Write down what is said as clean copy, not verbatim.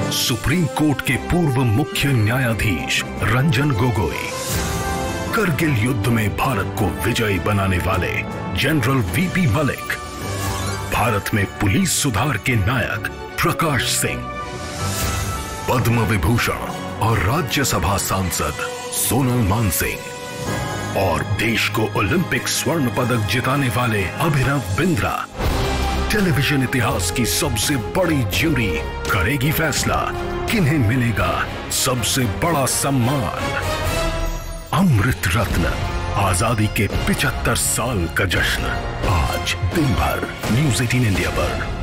Supreme court के पूर्व मुख्य न्यायाधीश रंजन गोगोई, करगिल युद्ध में भारत को विजयी बनाने वाले जनरल वीपी मलिक, भारत में पुलिस सुधार के नायक प्रकाश सिंह, पद्म विभूषण और राज्यसभा सांसद सोनल मानसिंह और देश को ओलंपिक स्वर्ण पदक जिताने वाले अभिनव बिंद्रा। टेलीविजन इतिहास की सबसे बड़ी ज्यूरी करेगी फैसला किन्हें मिलेगा सबसे बड़ा सम्मान। अमृत रत्न, आजादी के 75 साल का जश्न, आज दिन भर न्यूज़ 18 इंडिया पर।